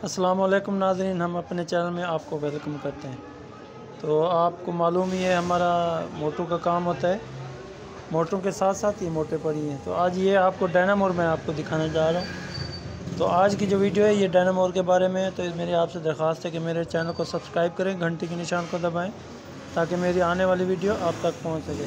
अस्सलामुअलैकुम नाज़रीन, हम अपने चैनल में आपको वेलकम करते हैं। तो आपको मालूम ही है हमारा मोटरों का काम होता है, मोटरों के साथ साथ ये मोटे पर ही हैं। तो आज ये आपको डायनामोर मैं आपको दिखाने जा रहा हूँ। तो आज की जो वीडियो है ये डायनामोर के बारे में है। तो मेरी आपसे दरख्वास्त है कि मेरे चैनल को सब्सक्राइब करें, घंटी के निशान को दबाएँ ताकि मेरी आने वाली वीडियो आप तक पहुँच सके।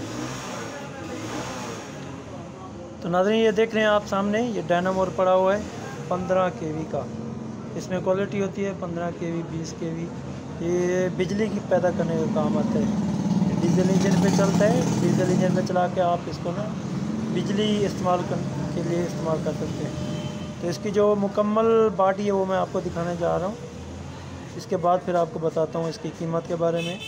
तो नाज़रीन ये देख रहे हैं आप सामने, ये डायनामोर पड़ा हुआ है 15 kV का। इसमें क्वालिटी होती है 15 kV, 20 kV। ये बिजली की पैदा करने का काम आता है। डीजल इंजन पे चलता है। डीजल इंजन पे चला के आप इसको ना बिजली इस्तेमाल के लिए इस्तेमाल कर सकते हैं। तो इसकी जो मुकम्मल बॉडी है वो मैं आपको दिखाने जा रहा हूँ। इसके बाद फिर आपको बताता हूँ इसकी कीमत के बारे में।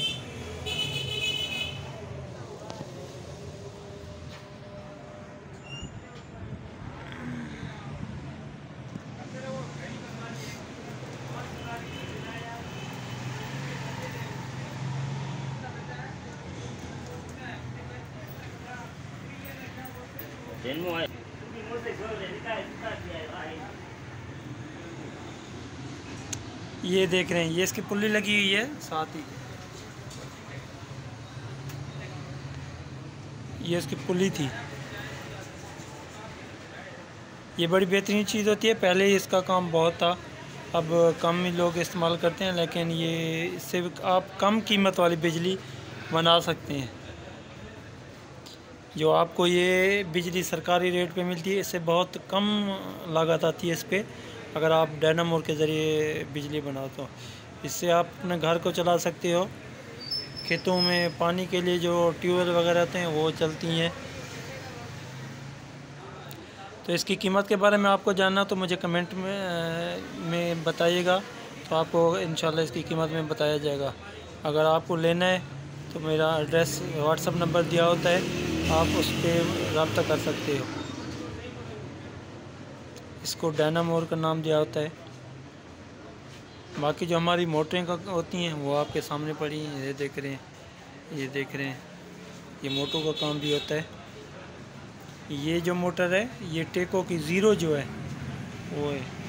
ये देख रहे हैं, ये इसकी पुल्ली लगी हुई है साथ ही। ये इसकी पुल्ली थी। ये बड़ी बेहतरीन चीज़ होती है। पहले ही इसका काम बहुत था, अब कम ही लोग इस्तेमाल करते हैं, लेकिन ये इससे आप कम कीमत वाली बिजली बना सकते हैं। जो आपको ये बिजली सरकारी रेट पे मिलती है, इससे बहुत कम लागत आती है इस पर, अगर आप डायनामोर के ज़रिए बिजली बनाओ तो। इससे आप अपने घर को चला सकते हो। खेतों में पानी के लिए जो ट्यूबवेल वगैरह आते हैं वो चलती हैं। तो इसकी कीमत के बारे में आपको जानना तो मुझे कमेंट में बताइएगा, तो आपको इंशाल्लाह इसकी कीमत में बताया जाएगा। अगर आपको लेना है तो मेरा एड्रेस व्हाट्सअप नंबर दिया होता है, आप उस पर रब्ता कर सकते हो। इसको डायनामोर का नाम दिया होता है। बाकी जो हमारी मोटरें होती हैं वो आपके सामने पड़ी हैं, ये देख रहे हैं, ये देख रहे हैं। ये मोटरों का काम भी होता है। ये जो मोटर है ये टेको की ज़ीरो जो है वो है।